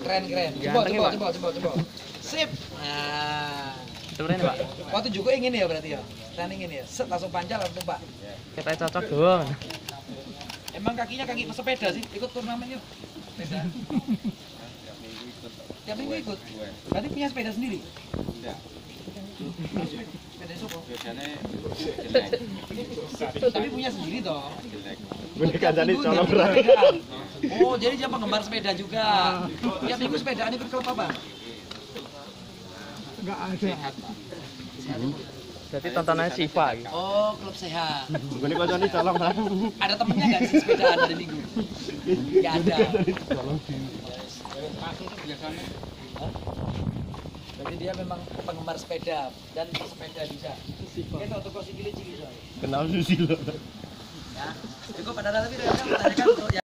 Keren. Coba. Sip. Nah. Sebenarnya Pak. Waktu juga ingin ya berarti ya. Training ini ya. Set langsung panjang langsung Pak. Kita cocok doang. Emang kakinya kaki pesepeda sih? Ikut turnamen yuk. Sepeda. Tiap minggu ikut. Berarti punya sepeda sendiri? Tidak. Sepeda sopo? Biasanya Tapi punya sendiri toh. Boleh kancane Minggu colong ganti ra. sepeda. Oh, jadi dia penggemar sepeda juga. Tiap minggu sepedaan ikut klub apa? Jadi tontonannya Siva gitu. Oh, klub sehat. Boleh kancane colong ra. Ada temennya nggak sih sepedaan hari minggu? Nggak ada. Hah? Berarti dia memang penggemar sepeda dan bersepeda juga. Kita toko sikile cili soalnya. Kenal Susilo. Ya, cukup ada lagi yang menanyakan untuk